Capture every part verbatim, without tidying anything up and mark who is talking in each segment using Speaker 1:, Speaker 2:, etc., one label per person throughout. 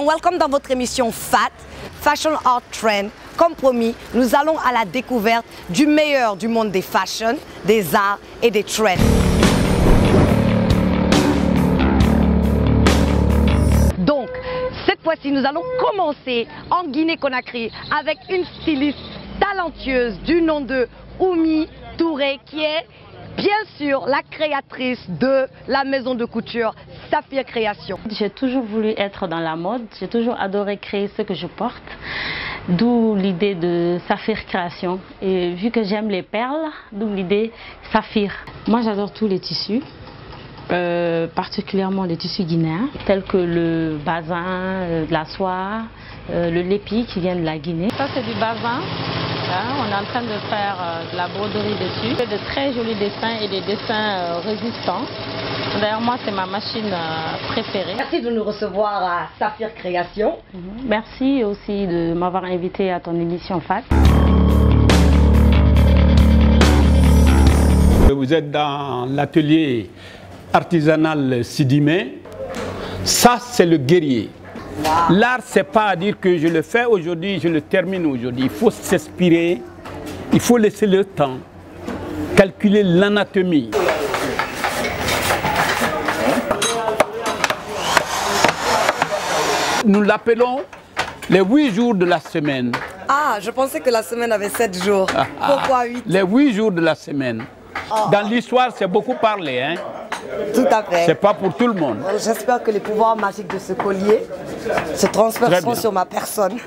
Speaker 1: welcome dans votre émission F A T, Fashion Art Trend. Comme promis, nous allons à la découverte du meilleur du monde des fashions, des arts et des trends. Donc, cette fois-ci, nous allons commencer en Guinée-Conakry avec une styliste talentueuse du nom de Oumi Touré, qui est bien sûr la créatrice de la maison de couture Saphir Création.
Speaker 2: J'ai toujours voulu être dans la mode, j'ai toujours adoré créer ce que je porte, d'où l'idée de Saphir Création. Et vu que j'aime les perles, d'où l'idée Saphir. Moi j'adore tous les tissus, euh, particulièrement les tissus guinéens, tels que le bazin, euh, la soie, euh, le lépi qui vient de la Guinée. Ça c'est du bazin. Là, on est en train de faire euh, de la broderie dessus. De très jolis dessins et des dessins euh, résistants. D'ailleurs, moi, c'est ma machine euh, préférée.
Speaker 1: Merci de nous recevoir à Saphir Création.
Speaker 2: Mm-hmm. Merci aussi de m'avoir invité à ton émission F A T.
Speaker 3: Vous êtes dans l'atelier artisanal Sidimé. Ça, c'est le guerrier. Wow. L'art, c'est pas à dire que je le fais aujourd'hui, je le termine aujourd'hui. Il faut s'inspirer, il faut laisser le temps, calculer l'anatomie. Nous l'appelons les huit jours de la semaine.
Speaker 1: Ah, je pensais que la semaine avait sept jours. Ah, pourquoi huit?
Speaker 3: Les huit jours de la semaine. Oh. Dans l'histoire, c'est beaucoup parlé, hein?
Speaker 1: Tout à fait.
Speaker 3: C'est pas pour tout le monde.
Speaker 1: J'espère que les pouvoirs magiques de ce collier se transféreront sur ma personne.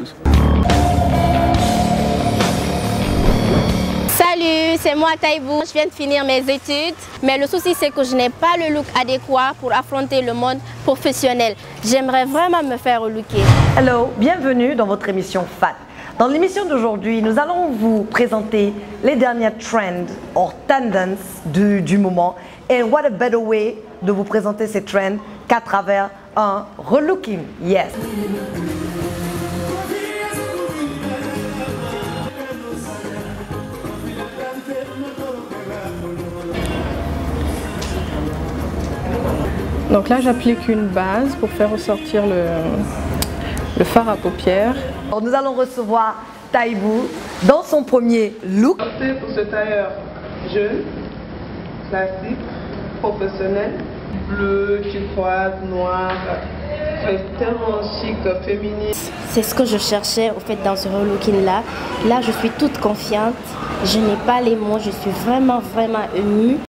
Speaker 4: Salut, c'est moi Taïbou. Je viens de finir mes études, mais le souci c'est que je n'ai pas le look adéquat pour affronter le monde professionnel. J'aimerais vraiment me faire relooker.
Speaker 1: Hello, bienvenue dans votre émission F A T. Dans l'émission d'aujourd'hui, nous allons vous présenter les dernières trends or tendances du, du moment. Et what a better way de vous présenter ces trends qu'à travers un relooking. Yes.
Speaker 5: Donc là, j'applique une base pour faire ressortir le, le fard à paupières.
Speaker 1: Alors, nous allons recevoir Taïbou dans son premier look.
Speaker 6: Pour ce tailleur jeune, classique, professionnel, bleu, turquoise, noir, tellement chic, féministe.
Speaker 4: C'est ce que je cherchais au fait dans ce relooking là. Là, je suis toute confiante. Je n'ai pas les mots, je suis vraiment vraiment émue.